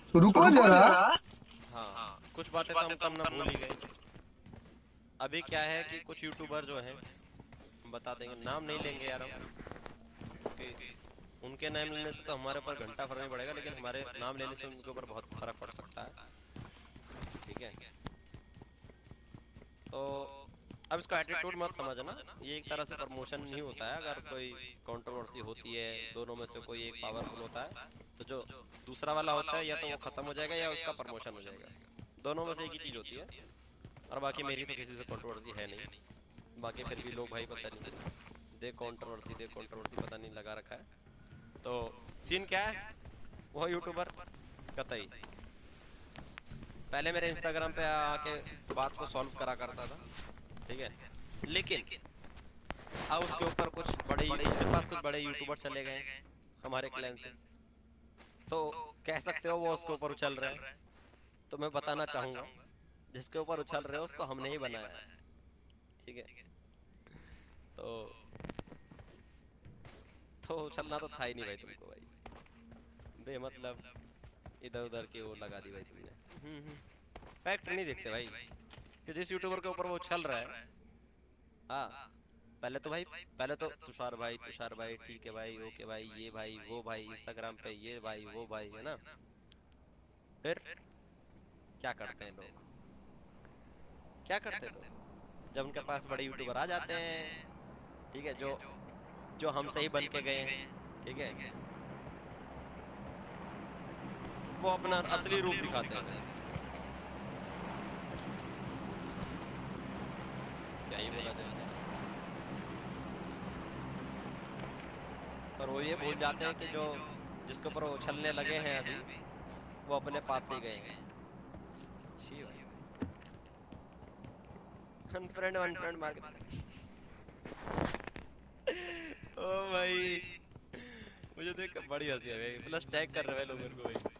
रुको जरा। हाँ, कुछ बातें तो हम करना भूल ही गए। अभी क्या है कि कुछ यूट्यूबर जो हैं, बता देंगे, नाम नहीं लेंगे यार हम, क्योंकि उनके नाम लेने से तो हमारे ऊपर घंटा फर्क नहीं पड़ेगा, लेकिन हमारे नाम लेने से उनके ऊपर बहुत फर्क पड़ सकता है। ठीक है, तो अब इसको एटीट्यूड मत समझना, ये एक तरह से प्रमोशन नहीं होता है। अगर कोई कंट्रोवर्सी होती है, दोनों में से कोई एक पावरफुल होता है, तो जो दूसरा वाला होता है या तो वो खत्म हो जाएगा या उसका प्रमोशन हो जाएगा। दोनों में से एक ही चीज होती है। और बाकी मेरी तो किसी से कंट्रोवर्सी है नहीं, बाकी फिर भी लोग भाई पता नहीं दे कंट्रोवर्सी पता नहीं लगा रखा है। तो सीन क्या है, वो यूट्यूबर कतई पहले मेरे इंस्टाग्राम पे आके बात को सॉल्व करा करता था, ठीक है, लेकिन अब उसके ऊपर कुछ बड़े, उसके पास कुछ बड़े यूट्यूबर चले गए हमारे क्लैन से, तो कह सकते हो वो उसके ऊपर उछल रहे हैं। तो मैं बताना चाहूंगा, जिसके ऊपर उछल रहे हो उसको हमने ही बनाया है, ठीक है। तो उछलना तो था ही नहीं भाई तुमको भाई, बेमतलब इधर उधर की वो लगा दी भाई तुमने। फैक्ट नहीं देखते भाई कि जिस यूट्यूबर के ऊपर वो उछल रहा है। हाँ, पहले तो भाई, पहले तो तुषार भाई ठीक है भाई, ओके भाई, ये भाई वो भाई, इंस्टाग्राम पे ये भाई वो भाई, है ना। फिर क्या करते हैं लोग, क्या करते हैं लोग, जब उनके पास बड़े यूट्यूबर आ जाते हैं, ठीक है, जो जो हमसे ही बन के गए हैं, ठीक है, वो अपना असली रूप दिखाते हैं भाई। क्या ही बोला जाए, पर वो ये भूल जाते हैं कि जो जिसके ऊपर वो उछलने लगे हैं अभी, वो अपने पास से ही गए हैं। छी भाई, अनफ्रेंड अनफ्रेंड मार के ओ भाई, मुझे देख के बड़ी हंसी आ गई, प्लस टैग कर रहे हैं लोग मेरे को भाई।